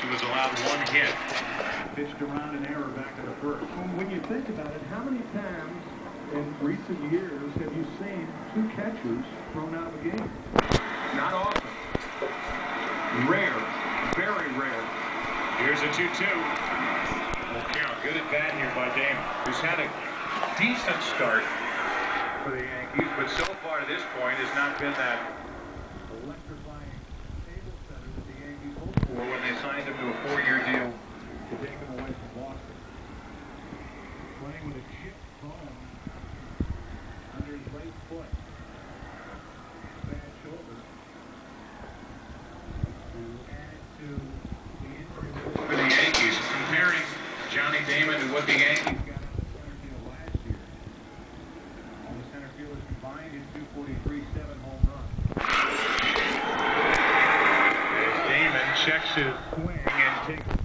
who has allowed one hit. Pitched around an error back to the first. When you think about it, how many times in recent years have you seen two catchers thrown out of a game? Not often. Rare. Very rare. Here's a 2-2. Full count. Good at bat here by Damon, who's had a decent start for the Yankees, but so far to this point has not been that Electrifying table setter that the Yankees hoped for when they signed him to a 4-year deal. to take him away from Boston. Playing with a chipped bone under his right foot. Bad shoulder. To add to the injury list For the Yankees, comparing Johnny Damon to what the Yankees got out of center field last year. All the center fielders combined in 243, 7 home runs. Damon checks his swing and takes